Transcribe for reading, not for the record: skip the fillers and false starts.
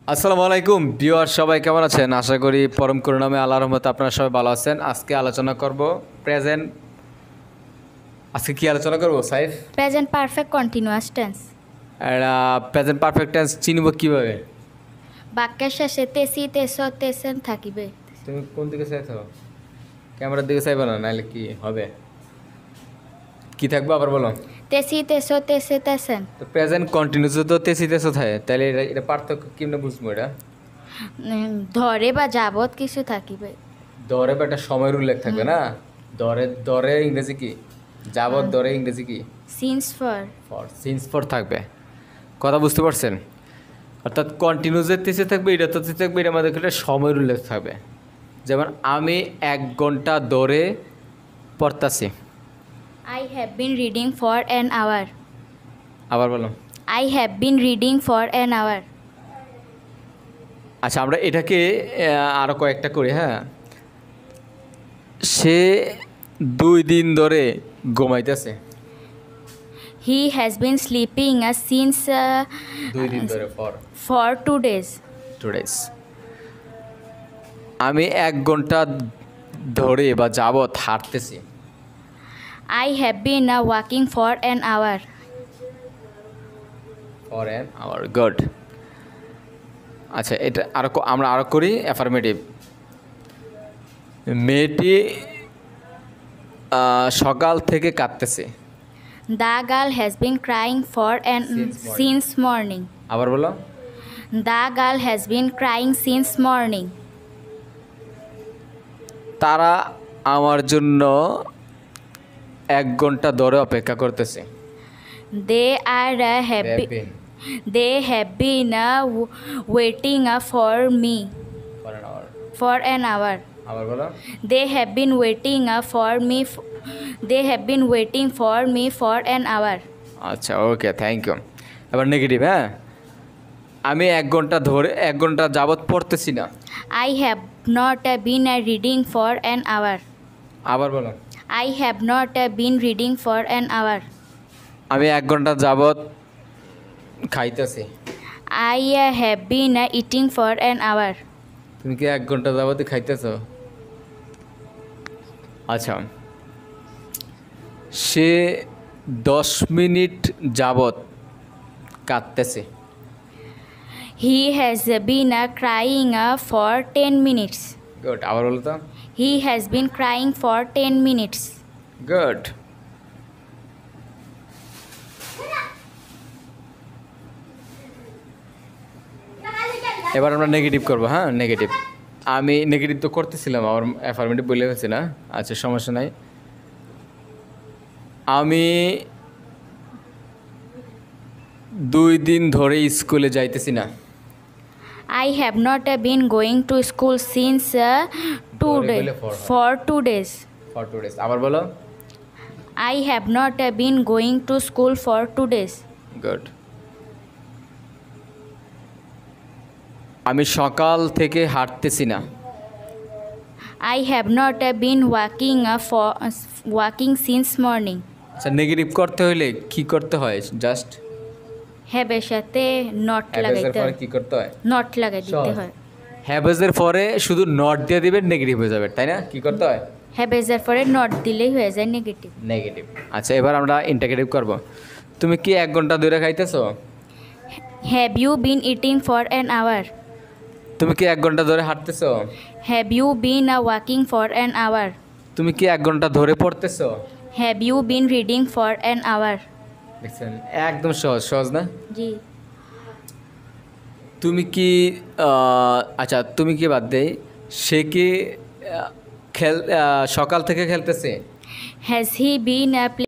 আসসালামু আলাইকুম ভিউয়ার, সবাই কেমন আছেন? আশা করি পরম করুণাময় আল্লাহর রহমতে আপনারা সবাই ভালো আছেন। আজকে আলোচনা করব প্রেজেন্ট। আজকে কি আলোচনা করব Saif? Present perfect continuous tense. এটা প্রেজেন্ট পারফেক্ট টেন্স চিনব কিভাবে? বাক্যের শেষে তেসি তেস তেসেন থাকিবে। তুমি কোন দিকে চাইছো? ক্যামেরার দিকে চাইবে না, নাহলে কি হবে? কি থাকবে আবার বলো। তেসি তেস তেসে তেসেন। তো প্রেজেন্ট কন্টিনিউস তো তেসি তেসো থাকে, তাহলে এটা পার্থক্য কেমনে বুঝবো? এটা ধরে বা যাবৎ কিছু থাকিবে। দরে বা একটা সময়ের উল্লেখ থাকবে না? দরে দরে ইংরেজি কি? যাবত দরে ইংরেজি কি? Since for. সিন্স ফর থাকবে। কথা বুঝতে পারছেন? অর্থাৎ কন্টিনিউসের তেসে থাকবে, এটা তো থাকবে, এটা আমাদের একটা সময়ের উল্লেখ থাকবে। যেমন আমি 1 ঘন্টা ধরে পড়তাছি। I have been reading for an hour. আবার বলো। I have been reading for an hour. আচ্ছা, আমরা এটাকে আরও কয়েকটা করি। হ্যাঁ, সে 2 দিন ধরে ঘুমাইতেছে। He has been sleeping since 2 দিন ধরে for 2 days. 2 days। আমি 1 ঘন্টা ধরে বা যাবৎ হাঁটতেছি। I have been walking for an hour. For an hour, good. আচ্ছা, এটা আমরা আরও করি অ্যাফার্মেটিভ। মেয়েটি সকাল থেকে কাঁদতেছে। The girl has been crying since morning. আবার বলো। The girl has been crying since morning. তারা আমার জন্য 1 ঘন্টা ধরে অপেক্ষা করতেছে। They are They have been waiting for me for an hour. আবার বলো। They have been waiting for me. They have been waiting for me for an hour. আচ্ছা, ওকে, থ্যাংক ইউ। এবার নেগেটিভ। হ্যাঁ, আমি 1 ঘন্টা যাবৎ পড়তেছি না। I have not been reading for an hour. আবার বলো। I have not been reading for an hour. আমি 1 ঘন্টা যাবৎ খাইতেছি। I have been eating for an hour. তুমি কি 1 ঘন্টা যাবতই খাইতেছো? আচ্ছা, সে 10 মিনিট যাবৎ কাঁদতেছে। He has been crying for 10 minutes. Good. আবার বলো তো। He has been crying for 10 minutes. Good. এবার আমরা নেগেটিভ করবো। হ্যাঁ, নেগেটিভ। আমি নেগেটিভ তো করতেছিলাম, আমার অ্যাফার্মেটিভ বলে ফেলছি না। আচ্ছা, সমস্যা নাই। আমি 2 দিন ধরে স্কুলে যাইতেছি না। I have not been going to school since 2 days. For 2 days. For 2 days। আবার বলো। I have not been going to school for 2 days. Good. আমি সকাল থেকে হাঁটতেছি না। I have not been walking since morning. আচ্ছা, নেগেটিভ করতে হলে কি করতে হয়? জাস্ট have এর সাথে not লাগাইতে হয়। কি করতে হয়? not লাগাই দিতে হয়। হ্যাভ এর পরে শুধু নট দিয়ে দিবেন, নেগেটিভ হয়ে যাবে, তাই না? কি করতে হয়? have এর পরে not দিলেই হয়ে যায় নেগেটিভ। নেগেটিভ। আচ্ছা, এবার আমরা ইন্টিগ্রেটিভ করব। তুমি কি 1 ঘন্টা ধরে খাইতেছো? have you been eating for an hour? তুমি কি 1 ঘন্টা ধরে হাঁটতেছো? have you been walking for an hour? তুমি কি 1 ঘন্টা ধরে পড়তেছো? have you been reading for an hour? দেখছেন, একদম সহজ না? জি। তুমি কি আচ্ছা, তুমি কি বাদ দেই, সে কি সকাল থেকে খেলতেছে? has he been